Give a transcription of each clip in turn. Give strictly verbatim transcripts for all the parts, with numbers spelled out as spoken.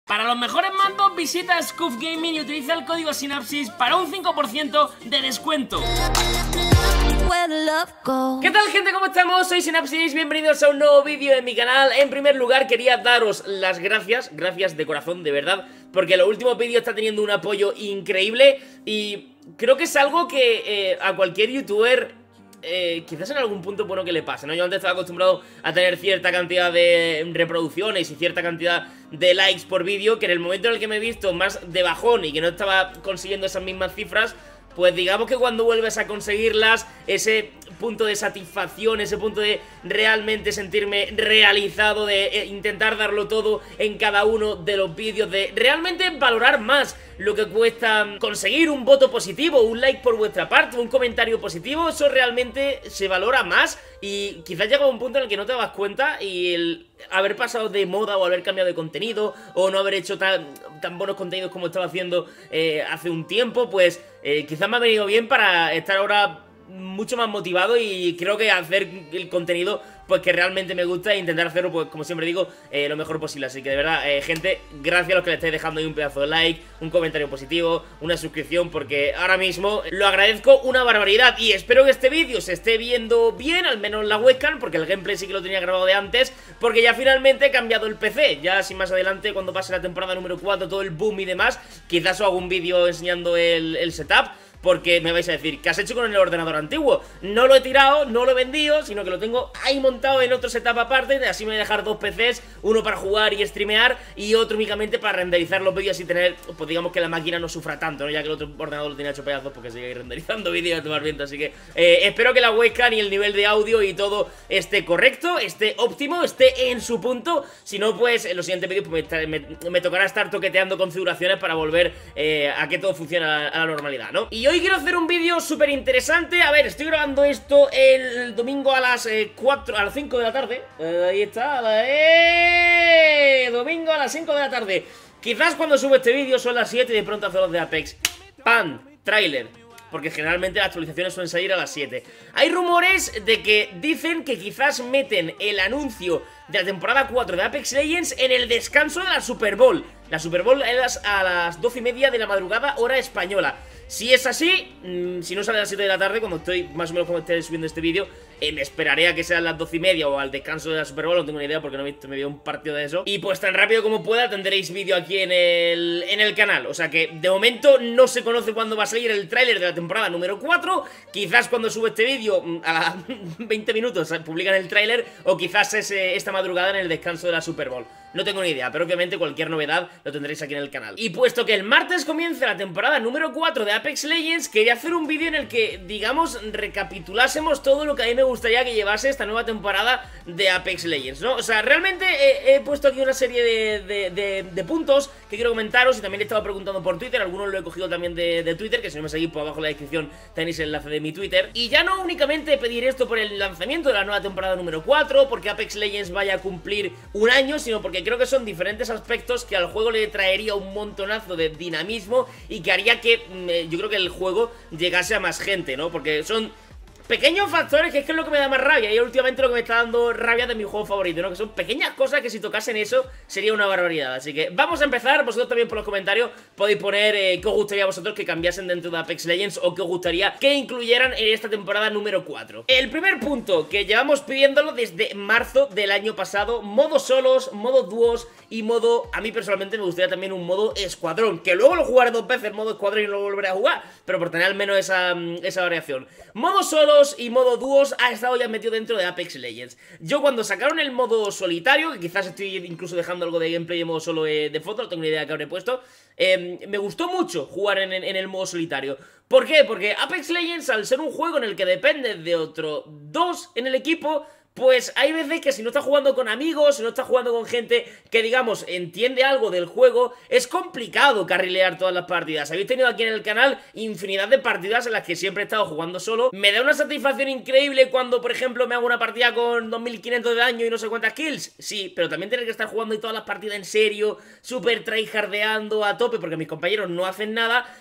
Para los mejores mandos, visita Scuf Gaming y utiliza el código Sinapsis para un cinco por ciento de descuento. ¿Qué tal, gente? ¿Cómo estamos? Soy Sinapsis, bienvenidos a un nuevo vídeo en mi canal. En primer lugar, quería daros las gracias, gracias de corazón, de verdad, porque los últimos vídeos está teniendo un apoyo increíble y creo que es algo que eh, a cualquier youtuber Eh, quizás en algún punto bueno que le pase, ¿no? Yo antes estaba acostumbrado a tener cierta cantidad de reproducciones y cierta cantidad de likes por vídeo, que en el momento en el que me he visto más de bajón y que no estaba consiguiendo esas mismas cifras, pues digamos que cuando vuelves a conseguirlas, ese punto de satisfacción, ese punto de realmente sentirme realizado, de intentar darlo todo en cada uno de los vídeos, de realmente valorar más lo que cuesta conseguir un voto positivo, un like por vuestra parte, un comentario positivo, eso realmente se valora más y quizás llega a un punto en el que no te das cuenta y el haber pasado de moda o haber cambiado de contenido o no haber hecho tan, tan buenos contenidos como estaba haciendo eh, hace un tiempo, pues eh, quizás me ha venido bien para estar ahora mucho más motivado y creo que hacer el contenido pues que realmente me gusta e intentar hacerlo, pues como siempre digo, eh, lo mejor posible. Así que de verdad, eh, gente, gracias a los que le estáis dejando ahí un pedazo de like, un comentario positivo, una suscripción, porque ahora mismo lo agradezco una barbaridad. Y espero que este vídeo se esté viendo bien, al menos la webcam, porque el gameplay sí que lo tenía grabado de antes, porque ya finalmente he cambiado el P C. Ya si más adelante, cuando pase la temporada número cuatro, todo el boom y demás, quizás os hago un vídeo enseñando el, el setup. Porque me vais a decir, ¿qué has hecho con el ordenador antiguo? No lo he tirado, no lo he vendido, sino que lo tengo ahí montado en otro setup aparte. Así me voy a dejar dos P Cs, uno para jugar y streamear y otro únicamente para renderizar los vídeos y tener, pues digamos que la máquina no sufra tanto, ¿no? Ya que el otro ordenador lo tenía hecho pedazos porque sigue renderizando vídeos a tomar viento. Así que eh, espero que la webcam y el nivel de audio y todo esté correcto, esté óptimo, esté en su punto. Si no, pues en los siguientes vídeos pues, me, me, me tocará estar toqueteando configuraciones para volver eh, a que todo funcione a, a la normalidad, ¿no? Y hoy quiero hacer un vídeo súper interesante. A ver, estoy grabando esto el domingo a las eh, cuatro, a las cinco de la tarde. eh, Ahí está, a la, eh, domingo a las cinco de la tarde. Quizás cuando subo este vídeo son las siete y de pronto hace los de Apex. ¡Pam! Tráiler. Porque generalmente las actualizaciones suelen salir a las siete. Hay rumores de que dicen que quizás meten el anuncio de la temporada cuatro de Apex Legends en el descanso de la Super Bowl. La Super Bowl es a las doce y media de la madrugada, hora española. Si es así, mmm, si no sale a las siete de la tarde, cuando estoy más o menos cuando esté subiendo este vídeo, eh, me esperaré a que sean las doce y media o al descanso de la Super Bowl, no tengo ni idea porque no he visto, me veo un partido de eso. Y pues tan rápido como pueda tendréis vídeo aquí en el, en el canal. O sea que de momento no se conoce cuándo va a salir el tráiler de la temporada número cuatro. Quizás cuando suba este vídeo a las veinte minutos publican el tráiler, o quizás es eh, esta madrugada en el descanso de la Super Bowl. No tengo ni idea, pero obviamente cualquier novedad lo tendréis aquí en el canal. Y puesto que el martes comienza la temporada número cuatro de Apex Legends, quería hacer un vídeo en el que, digamos, recapitulásemos todo lo que a mí me gustaría que llevase esta nueva temporada de Apex Legends, ¿no? O sea, realmente he, he puesto aquí una serie de, de, de, de puntos que quiero comentaros y también he estado preguntando por Twitter, algunos lo he cogido también de, de Twitter, que si no me seguís por abajo en la descripción tenéis el enlace de mi Twitter. Y ya no únicamente pedir esto por el lanzamiento de la nueva temporada número cuatro, porque Apex Legends vaya a cumplir un año, sino porque creo que son diferentes aspectos que al juego le traería un montonazo de dinamismo y que haría que eh, yo creo que el juego llegase a más gente, ¿no? Porque son pequeños factores que es que es lo que me da más rabia. Y últimamente lo que me está dando rabia de mi juego favorito, ¿no? Que son pequeñas cosas que si tocasen eso sería una barbaridad. Así que vamos a empezar. Vosotros también por los comentarios podéis poner eh, qué os gustaría a vosotros que cambiasen dentro de Apex Legends o qué os gustaría que incluyeran en esta temporada número cuatro. El primer punto que llevamos pidiéndolo desde marzo del año pasado: modo solos, modo dúos y modo, a mí personalmente me gustaría también un modo escuadrón, que luego lo jugaré dos veces modo escuadrón y lo volveré a jugar, pero por tener al menos esa, esa variación. Modo solos y modo dúos ha estado ya metido dentro de Apex Legends. Yo cuando sacaron el modo solitario, que quizás estoy incluso dejando algo de gameplay de modo solo eh, de foto, no tengo ni idea de qué habré puesto, eh, me gustó mucho jugar en, en, en el modo solitario. ¿Por qué? Porque Apex Legends, al ser un juego en el que dependes de otro dos en el equipo, pues hay veces que si no estás jugando con amigos, si no estás jugando con gente que, digamos, entiende algo del juego, es complicado carrilear todas las partidas. Habéis tenido aquí en el canal infinidad de partidas en las que siempre he estado jugando solo. Me da una satisfacción increíble cuando, por ejemplo, me hago una partida con dos mil quinientos de daño y no sé cuántas kills. Sí, pero también tener que estar jugando y todas las partidas en serio, súper tryhardeando a tope porque mis compañeros no hacen nada,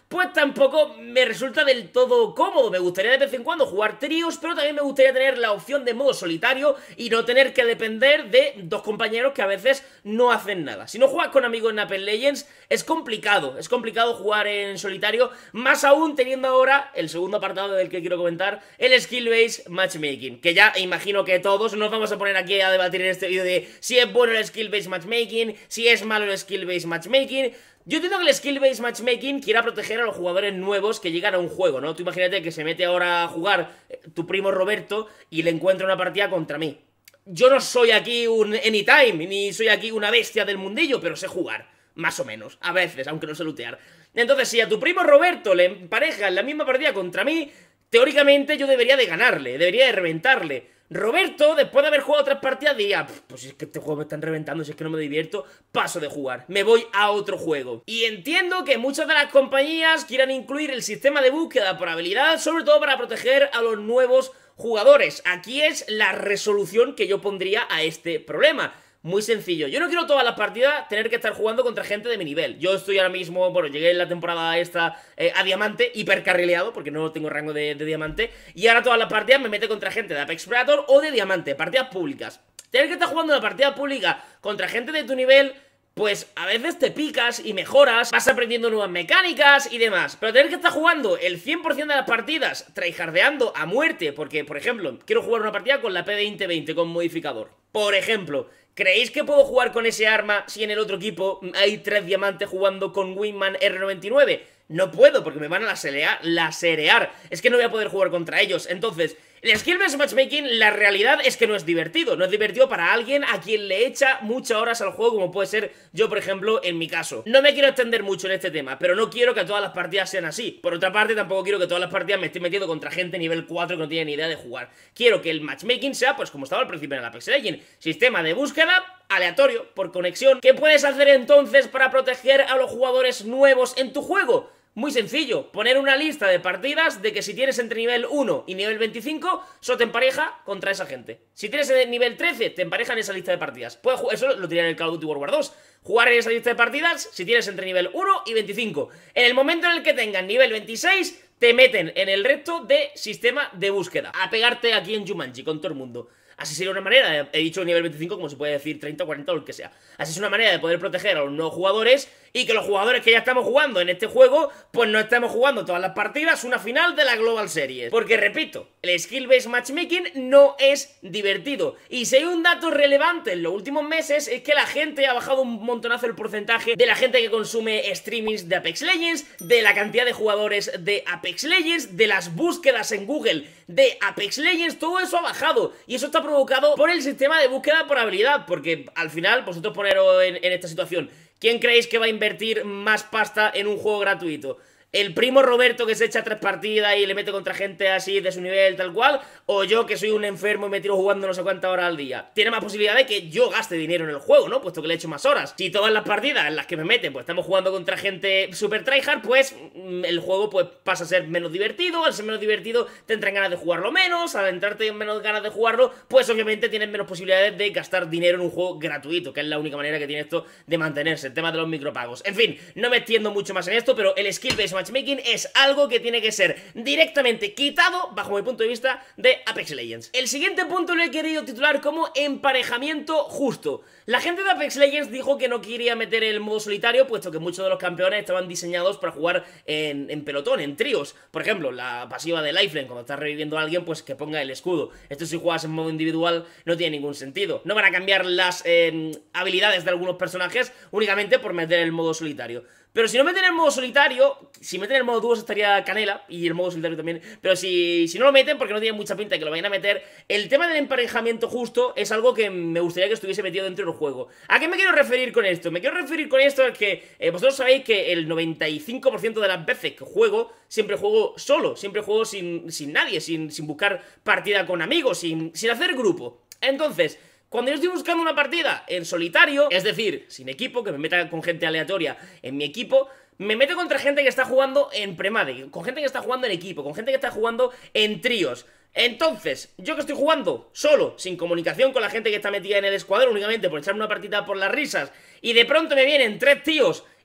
pues tampoco me resulta del todo cómodo. Me gustaría de vez en cuando jugar tríos, pero también me gustaría tener la opción de modo solitario y no tener que depender de dos compañeros que a veces no hacen nada. Si no juegas con amigos en Apex Legends, es complicado, es complicado jugar en solitario, más aún teniendo ahora el segundo apartado del que quiero comentar, el Skill Base Matchmaking, que ya imagino que todos nos vamos a poner aquí a debatir en este vídeo de si es bueno el Skill Base Matchmaking, si es malo el Skill Base Matchmaking. Yo entiendo que el Skill Base Matchmaking quiera proteger a los jugadores nuevos que llegan a un juego, ¿no? Tú imagínate que se mete ahora a jugar eh, tu primo Roberto y le encuentra una partida contra mí. Yo no soy aquí un Anytime, ni soy aquí una bestia del mundillo, pero sé jugar, más o menos, a veces, aunque no sé lootear. Entonces, si a tu primo Roberto le empareja en la misma partida contra mí, teóricamente yo debería de ganarle, debería de reventarle. Roberto, después de haber jugado otras partidas, diría, pues si es que este juego me están reventando, si es que no me divierto, paso de jugar, me voy a otro juego. Y entiendo que muchas de las compañías quieran incluir el sistema de búsqueda por habilidad, sobre todo para proteger a los nuevos jugadores. Aquí es la resolución que yo pondría a este problema. Muy sencillo, yo no quiero todas las partidas tener que estar jugando contra gente de mi nivel. Yo estoy ahora mismo, bueno, llegué en la temporada esta eh, a diamante, hipercarrileado, porque no tengo rango de, de diamante. Y ahora todas las partidas me mete contra gente de Apex Predator o de diamante, partidas públicas. Tener que estar jugando una partida pública contra gente de tu nivel, pues a veces te picas y mejoras, vas aprendiendo nuevas mecánicas y demás. Pero tener que estar jugando el cien por cien de las partidas tryhardeando a muerte, porque, por ejemplo, quiero jugar una partida con la P veinte veinte con modificador. Por ejemplo, ¿creéis que puedo jugar con ese arma si en el otro equipo hay tres diamantes jugando con Wingman R noventa y nueve? No puedo, porque me van a laserear, laserear. Es que no voy a poder jugar contra ellos. Entonces, el Skill Based Matchmaking, la realidad es que no es divertido. No es divertido para alguien a quien le echa muchas horas al juego, como puede ser yo, por ejemplo, en mi caso. No me quiero extender mucho en este tema, pero no quiero que todas las partidas sean así. Por otra parte, tampoco quiero que todas las partidas me esté metiendo contra gente nivel cuatro que no tiene ni idea de jugar. Quiero que el matchmaking sea, pues como estaba al principio en el Apex Legends, sistema de búsqueda aleatorio, por conexión. ¿Qué puedes hacer entonces para proteger a los jugadores nuevos en tu juego? Muy sencillo, poner una lista de partidas de que si tienes entre nivel uno y nivel veinticinco, solo te empareja contra esa gente. Si tienes el nivel trece, te empareja en esa lista de partidas. Puedes jugar, eso lo tenía en el Call of Duty World War dos. Jugar en esa lista de partidas si tienes entre nivel uno y veinticinco. En el momento en el que tengas nivel veintiséis, te meten en el resto de sistema de búsqueda. A pegarte aquí en Jumanji con todo el mundo. Así sería una manera, he dicho nivel veinticinco como se puede decir treinta, cuarenta o lo que sea. Así es una manera de poder proteger a los nuevos jugadores y que los jugadores que ya estamos jugando en este juego, pues no estemos jugando todas las partidas una final de la Global Series. Porque repito, el Skill Based Matchmaking no es divertido. Y si hay un dato relevante en los últimos meses es que la gente ha bajado un montonazo el porcentaje de la gente que consume streamings de Apex Legends, de la cantidad de jugadores de Apex Legends, de las búsquedas en Google de Apex Legends, todo eso ha bajado. Y eso está provocado por el sistema de búsqueda por habilidad, porque al final, vosotros poneros en, en esta situación, ¿quién creéis que va a invertir más pasta en un juego gratuito? ¿El primo Roberto que se echa tres partidas y le mete contra gente así de su nivel tal cual? ¿O yo que soy un enfermo y me tiro jugando no sé cuántas horas al día? Tiene más posibilidad de que yo gaste dinero en el juego, ¿no? Puesto que le echo más horas. Si todas las partidas en las que me meten pues estamos jugando contra gente super tryhard, pues el juego pues pasa a ser menos divertido. Al ser menos divertido te entran ganas de jugarlo menos. Al entrarte en menos ganas de jugarlo, pues obviamente tienes menos posibilidades de gastar dinero en un juego gratuito, que es la única manera que tiene esto de mantenerse, el tema de los micropagos. En fin, no me extiendo mucho más en esto, pero el Skill Based Matchmaking es algo que tiene que ser directamente quitado, bajo mi punto de vista, de Apex Legends. El siguiente punto lo he querido titular como emparejamiento justo. La gente de Apex Legends dijo que no quería meter el modo solitario, puesto que muchos de los campeones estaban diseñados para jugar en, en pelotón, en tríos. Por ejemplo, la pasiva de Lifeline, cuando estás reviviendo a alguien, pues que ponga el escudo. Esto si juegas en modo individual no tiene ningún sentido. No van a cambiar las eh, habilidades de algunos personajes únicamente por meter el modo solitario. Pero si no meten el modo solitario, si meten el modo dúos estaría canela, y el modo solitario también. Pero si, si no lo meten, porque no tiene mucha pinta de que lo vayan a meter, el tema del emparejamiento justo es algo que me gustaría que estuviese metido dentro del juego. ¿A qué me quiero referir con esto? Me quiero referir con esto a que eh, vosotros sabéis que el noventa y cinco por ciento de las veces que juego, siempre juego solo, siempre juego sin, sin nadie, sin, sin buscar partida con amigos, sin, sin hacer grupo. Entonces, cuando yo estoy buscando una partida en solitario, es decir, sin equipo, que me meta con gente aleatoria en mi equipo, me meto contra gente que está jugando en premade, con gente que está jugando en equipo, con gente que está jugando en tríos. Entonces, yo que estoy jugando solo, sin comunicación con la gente que está metida en el escuadrón, únicamente por echarme una partida por las risas, y de pronto me vienen tres tíos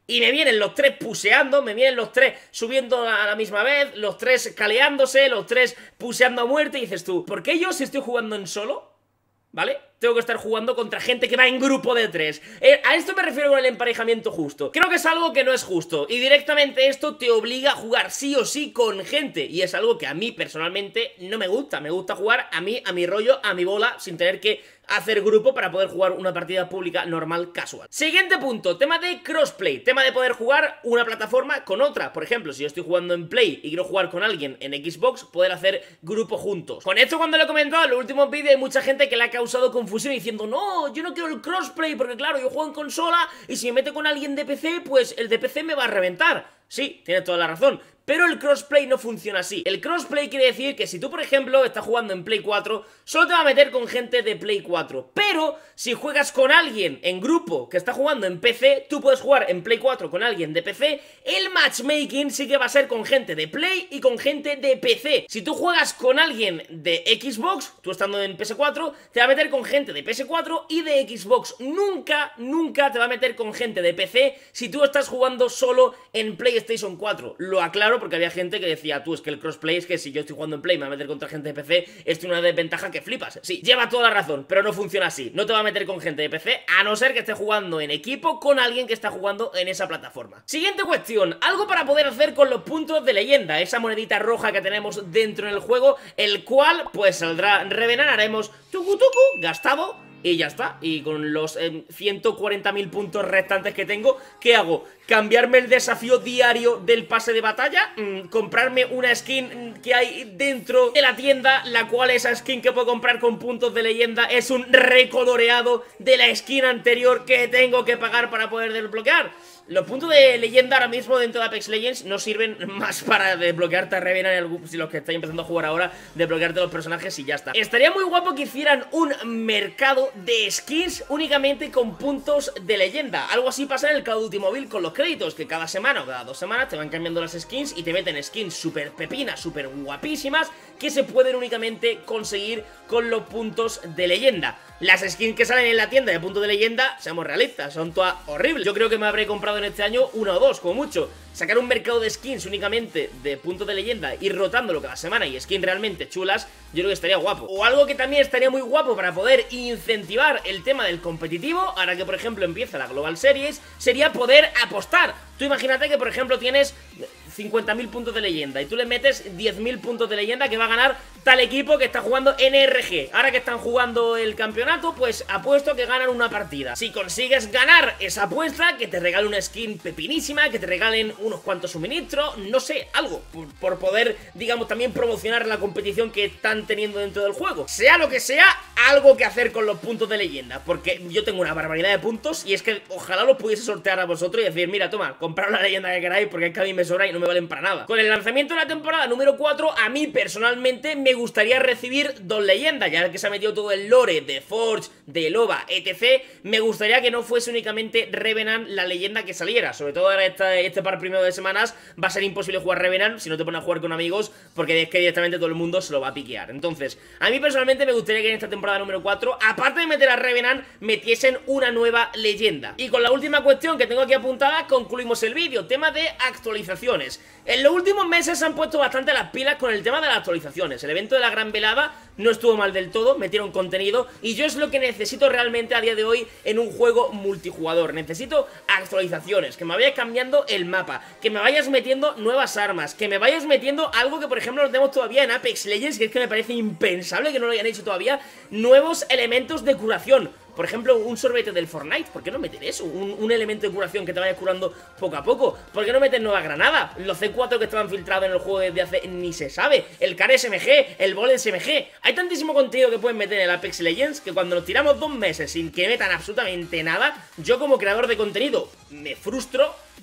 y me vienen los tres puseando, me vienen los tres subiendo a la misma vez, los tres caleándose, los tres puseando a muerte, y dices tú, ¿por qué yo si estoy jugando en solo? ¿Vale? Tengo que estar jugando contra gente que va en grupo de tres. eh, A esto me refiero con el emparejamiento justo. Creo que es algo que no es justo, y directamente esto te obliga a jugar sí o sí con gente, y es algo que a mí personalmente no me gusta. Me gusta jugar a mí, a mi rollo, a mi bola, sin tener que hacer grupo para poder jugar una partida pública normal, casual. Siguiente punto, tema de crossplay, tema de poder jugar una plataforma con otra. Por ejemplo, si yo estoy jugando en Play y quiero jugar con alguien en Xbox, poder hacer grupo juntos. Con esto, cuando lo he comentado en los últimos vídeos, hay mucha gente que le ha causado confusión diciendo, no, yo no quiero el crossplay porque claro, yo juego en consola y si me meto con alguien de P C, pues el de P C me va a reventar. Sí, tienes toda la razón, pero el crossplay no funciona así. El crossplay quiere decir que si tú, por ejemplo, estás jugando en Play cuatro, solo te va a meter con gente de Play cuatro. Pero si juegas con alguien en grupo que está jugando en P C, tú puedes jugar en Play cuatro con alguien de P C. El matchmaking sí que va a ser con gente de Play y con gente de P C. Si tú juegas con alguien de Xbox, tú estando en P S cuatro, te va a meter con gente de P S cuatro y de Xbox. Nunca, nunca te va a meter con gente de P C si tú estás jugando solo en PlayStation cuatro. Lo aclaro porque había gente que decía, tú, es que el crossplay es que si yo estoy jugando en Play me va a meter contra gente de P C, esto es una desventaja que flipas. Sí, lleva toda la razón, pero no funciona así. No te va a meter con gente de P C, a no ser que esté jugando en equipo con alguien que está jugando en esa plataforma. Siguiente cuestión, algo para poder hacer con los puntos de leyenda, esa monedita roja que tenemos dentro del juego, el cual pues saldrá Revenant, haremos tucu tucu, gastado, y ya está. Y con los eh, ciento cuarenta mil puntos restantes que tengo, ¿qué hago? ¿Cambiarme el desafío diario del pase de batalla? Mm, ¿Comprarme una skin que hay dentro de la tienda, la cual esa skin que puedo comprar con puntos de leyenda es un recoloreado de la skin anterior que tengo que pagar para poder desbloquear? Los puntos de leyenda ahora mismo dentro de Apex Legends no sirven más para desbloquearte a Revenant, si los que estáis empezando a jugar ahora, desbloquearte los personajes y ya está. Estaría muy guapo que hicieran un mercado de skins únicamente con puntos de leyenda. Algo así pasa en el Call of Duty móvil con los créditos, que cada semana o cada dos semanas te van cambiando las skins y te meten skins súper pepinas, súper guapísimas, que se pueden únicamente conseguir con los puntos de leyenda. Las skins que salen en la tienda de puntos de leyenda, seamos realistas, son todas horribles. Yo creo que me habré comprado en este año una o dos, como mucho. Sacar un mercado de skins únicamente de puntos de leyenda, ir rotándolo cada semana y skins realmente chulas, yo creo que estaría guapo. O algo que también estaría muy guapo para poder incentivar el tema del competitivo, ahora que por ejemplo empieza la Global Series, sería poder apostar. Tú imagínate que por ejemplo tienes cincuenta mil puntos de leyenda y tú le metes diez mil puntos de leyenda que va a ganar tal equipo que está jugando N R G. Ahora que están jugando el campeonato, pues apuesto que ganan una partida. Si consigues ganar esa apuesta, que te regalen una skin pepinísima, que te regalen unos cuantos suministros, no sé, algo, por, por poder, digamos, también promocionar la competición que están teniendo dentro del juego. Sea lo que sea, algo que hacer con los puntos de leyenda, porque yo tengo una barbaridad de puntos y es que ojalá los pudiese sortear a vosotros y decir, mira, toma, comprad la leyenda que queráis porque es que a mí me sobra y no me valen para nada. Con el lanzamiento de la temporada número cuatro, a mí personalmente me gustaría recibir dos leyendas, ya que se ha metido todo el lore de Forge, de Loba, etcétera. Me gustaría que no fuese únicamente Revenant la leyenda que saliera, sobre todo ahora esta, este par primero de semanas va a ser imposible jugar Revenant si no te pones a jugar con amigos, porque es que directamente todo el mundo se lo va a piquear. Entonces, a mí personalmente me gustaría que en esta temporada número cuatro, aparte de meter a Revenant, metiesen una nueva leyenda. Y con la última cuestión que tengo aquí apuntada, concluimos el vídeo, tema de actualizaciones. En los últimos meses se han puesto bastante las pilas con el tema de las actualizaciones. El evento de la Gran Velada no estuvo mal del todo, metieron contenido y yo es lo que necesito realmente a día de hoy en un juego multijugador. Necesito actualizaciones, que me vayas cambiando el mapa, que me vayas metiendo nuevas armas, que me vayas metiendo algo que por ejemplo no tenemos todavía en Apex Legends, que es que me parece impensable que no lo hayan hecho todavía, nuevos elementos de curación. Por ejemplo, un sorbete del Fortnite, ¿por qué no meter eso? Un, un elemento de curación que te vaya curando poco a poco. ¿Por qué no meter nueva granada? Los C cuatro que estaban filtrados en el juego desde hace ni se sabe. El C A R S M G, el Ball S M G. Hay tantísimo contenido que pueden meter en el Apex Legends que cuando nos tiramos dos meses sin que metan absolutamente nada, yo como creador de contenido me frustro. ¿Frustro?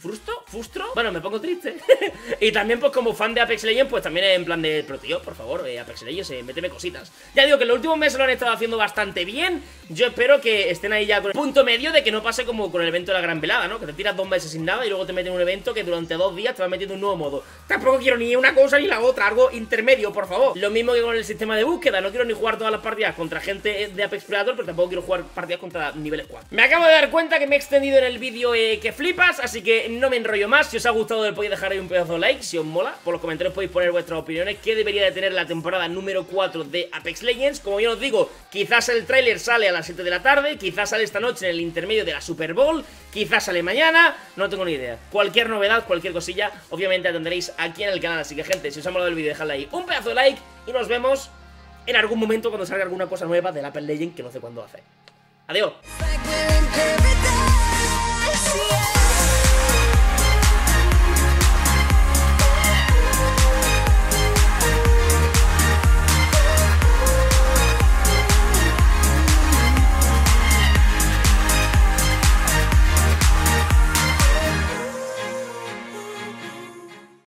frustro, bueno, me pongo triste. Y también pues como fan de Apex Legends, pues también en plan de, pero tío, por favor, eh, Apex Legends, eh, méteme cositas. Ya digo que en los últimos meses lo han estado haciendo bastante bien. Yo espero que estén ahí ya con el punto medio de que no pase como con el evento de la gran velada, ¿no? Que te tiras dos meses sin nada y luego te meten un evento que durante dos días te va metiendo un nuevo modo. Tampoco quiero ni una cosa ni la otra, algo intermedio, por favor. Lo mismo que con el sistema de búsqueda, no quiero ni jugar todas las partidas contra gente de Apex Predator, pero tampoco quiero jugar partidas contra niveles cuatro. Me acabo de dar cuenta que me he extendido en el vídeo eh, que flipas, así que no me enrollo más. Si os ha gustado, podéis dejar ahí un pedazo de like, si os mola. Por los comentarios podéis poner vuestras opiniones, qué debería de tener la temporada número cuatro de Apex Legends. Como yo os digo, quizás el tráiler sale a las siete de la tarde, quizás sale esta noche en el intermedio de la Super Bowl, quizás sale mañana, no tengo ni idea. Cualquier novedad, cualquier cosilla, obviamente la tendréis aquí en el canal. Así que gente, si os ha molado el vídeo, dejadle ahí un pedazo de like y nos vemos en algún momento cuando salga alguna cosa nueva del Apex Legends que no sé cuándo hacer. Adiós.